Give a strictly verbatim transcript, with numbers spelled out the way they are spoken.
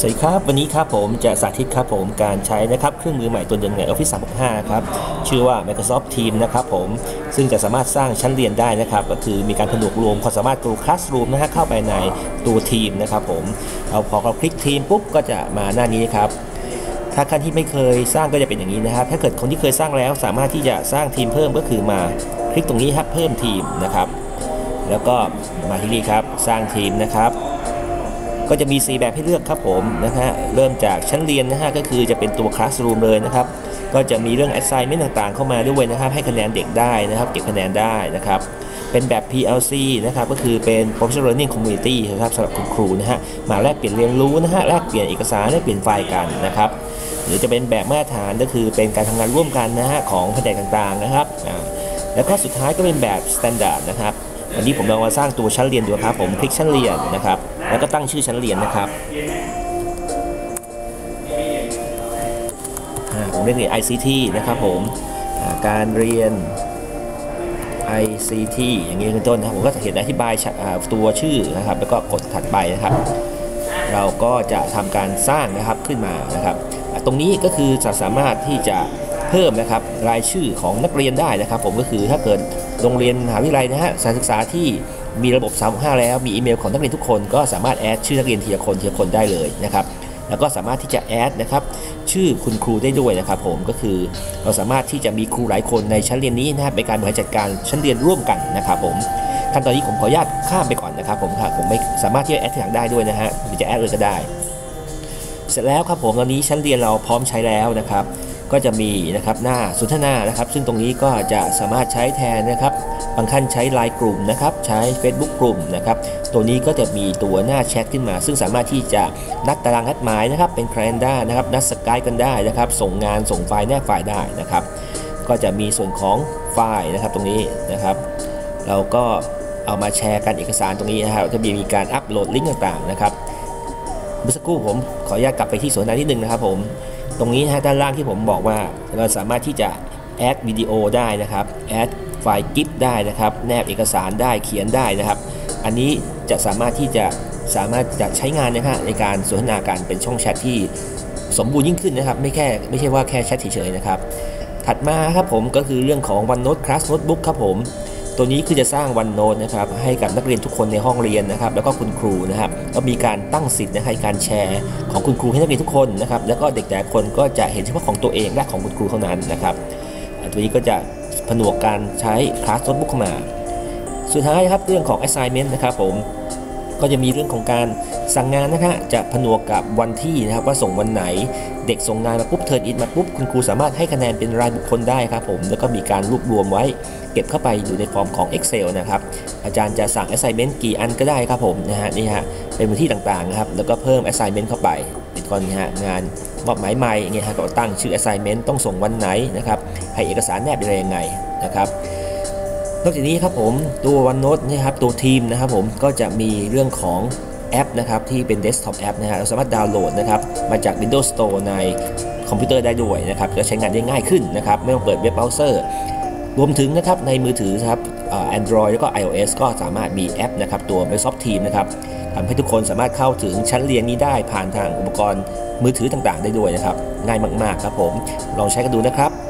สวัสดีครับวันนี้ครับผมจะสาธิตครับผมการใช้นะครับเครื่องมือใหม่ตัวหนึ่งใน Office สามหกห้าครับชื่อว่า Microsoft Teams นะครับผมซึ่งจะสามารถสร้างชั้นเรียนได้นะครับก็คือมีการผนวกรวมความสามารถตัว Classroom นะฮะเข้าไปในตัวทีมนะครับผมเอาพอเราคลิกทีมปุ๊บก็จะมาหน้านี้ครับถ้าท่านที่ไม่เคยสร้างก็จะเป็นอย่างนี้นะครับถ้าเกิดคนที่เคยสร้างแล้วสามารถที่จะสร้างทีมเพิ่มก็คือมาคลิกตรงนี้ครับเพิ่มทีมนะครับแล้วก็มาที่นี่ครับสร้างทีมนะครับก็จะมีสี่แบบให้เลือกครับผมนะฮะเริ่มจากชั้นเรียนนะฮะก็คือจะเป็นตัว Classroom เลยนะครับก็จะมีเรื่อง Assignment ต่างๆเข้ามาด้วยนะครับให้คะแนนเด็กได้นะครับเก็บคะแนนได้นะครับเป็นแบบ พี แอล ซี นะครับก็คือเป็น Professional Learning Community นะครับสำหรับคุณครูนะฮะมาแลกเปลี่ยนเรียนรู้นะฮะแลกเปลี่ยนเอกสารแลกเปลี่ยนไฟล์กันนะครับหรือจะเป็นแบบมาตรฐานก็คือเป็นการทำงานร่วมกันนะฮะของแผนกต่างๆนะครับแล้วก็สุดท้ายก็เป็นแบบ Standard นะครับวันนี้ผมลองมาสร้างตัวชั้นเรียนดูครับผมคลิกชั้นเรียนนะครับแล้วก็ตั้งชื่อชั้นเรียนนะครับผมเรียกเรียน ไอ ซี ที นะครับผมการเรียน ไอ ซี ที อย่างนี้เป็นต้นนะครับผมก็จะเห็นอธิบายตัวชื่อนะครับแล้วก็กดถัดไปนะครับเราก็จะทำการสร้างนะครับขึ้นมานะครับตรงนี้ก็คือจะสามารถที่จะเพิ่มนะครับรายชื่อของนักเรียนได้นะครับผมก็คือถ้าเกิดโรงเรียนมหาวิทยาลัยนะฮะสถานศึกษาที่มีระบบสามหกห้าแล้วมีอีเมลของนักเรียนทุกคนก็สามารถแอดชื่อนักเรียนทีละคนทีละคนได้เลยนะครับแล้วก็สามารถที่จะแอดนะครับชื่อคุณครูได้ด้วยนะครับผมก็คือเราสามารถที่จะมีครูหลายคนในชั้นเรียนนี้นะครับในการบริหารจัดการชั้นเรียนร่วมกันนะครับผมขั้นตอนนี้ผมขออนุญาตข้ามไปก่อนนะครับผมครับผมไม่สามารถที่จะแอดทีหลังได้ด้วยนะฮะหรือจะแอดเลยก็ได้เสร็จแล้วครับผมตอนนี้ชั้นเรียนเราพร้อมใช้แล้วนะครับก็จะมีนะครับหน้าสนทนานะครับซึ่งตรงนี้ก็จะสามารถใช้แทนนะครับบางท่านใช้ ไลน์ กลุ่มนะครับใช้ เฟซบุ๊ก กลุ่มนะครับตัวนี้ก็จะมีตัวหน้าแชทขึ้นมาซึ่งสามารถที่จะนัดตารางนัดหมายนะครับเป็น Calendar นะครับนัดสกายกันได้นะครับส่งงานส่งไฟล์แนบไฟล์ได้นะครับก็จะมีส่วนของไฟล์นะครับตรงนี้นะครับเราก็เอามาแชร์กันเอกสารตรงนี้นะครับจะมีการอัปโหลดลิงก์ต่างๆนะครับเมื่อสักครู่ผมขออนุญาตกลับไปที่สนทนาที่หนึ่งนะครับผมตรงนี้นะด้านล่างที่ผมบอกว่าเราสามารถที่จะแอดวิดีโอได้นะครับแอดไฟล์กิฟต์ได้นะครับแนบเอกสารได้เขียนได้นะครับอันนี้จะสามารถที่จะสามารถจะใช้งานนะฮะในการสนทนากันเป็นช่องแชทที่สมบูรณ์ยิ่งขึ้นนะครับไม่แค่ไม่ใช่ว่าแค่แชทเฉยๆนะครับถัดมาครับผมก็คือเรื่องของ OneNote Class Notebook ครับผมตัวนี้คือจะสร้าง OneNote นะครับให้กับนักเรียนทุกคนในห้องเรียนนะครับแล้วก็คุณครูนะครับก็มีการตั้งสิทธิ์ในการแชร์ของคุณครูให้นักเรียนทุกคนนะครับแล้วก็เด็กแต่ละคนก็จะเห็นเฉพาะของตัวเองและของคุณครูเท่านั้นนะครับตัวนี้ก็จะผนวกการใช้ Class Notebook เข้ามาสุดท้ายครับเรื่องของ Assignment นะครับผมก็จะมีเรื่องของการสั่งงานนะฮะจะผนวกกับวันที่นะครับว่าส่งวันไหนเด็กส่งงานมาปุ๊บเทิร์นอินมาปุ๊บคุณครูสามารถให้คะแนนเป็นรายบุคคลได้ครับผมแล้วก็มีการรวบรวมไว้เก็บเข้าไปอยู่ในฟอร์มของ Excel นะครับอาจารย์จะสั่ง Assignment กี่อันก็ได้ครับผมนะฮะนี่ฮะเป็นวันที่ต่างๆนะครับแล้วก็เพิ่ม Assignment เข้าไปติดก่อนนะฮะงานมอบหมายใหม่เงี้ยฮะก็ตั้งชื่อ Assignment ต้องส่งวันไหนนะครับให้เอกสารแนบอะไรยังไงนะครับนอกจากนี้ครับผมตัว OneNote นะครับตัวทีมนะครับผมก็จะมีเรื่องของแอปนะครับที่เป็น Desktop App นะฮะเราสามารถดาวน์โหลดนะครับมาจาก Windows Store ในคอมพิวเตอร์ได้ด้วยนะครับจะใช้งานได้ง่ายขึ้นนะครับไม่ต้องเปิดเว็บเบราว์เซอร์รวมถึงนะครับในมือถือครับ Android แล้วก็ iOS ก็สามารถมีแอปนะครับตัว Microsoft Teams นะครับทำให้ทุกคนสามารถเข้าถึงชั้นเรียนนี้ได้ผ่านทางอุปกรณ์มือถือต่างๆได้ด้วยนะครับง่ายมากๆครับผมลองใช้กันดูนะครับ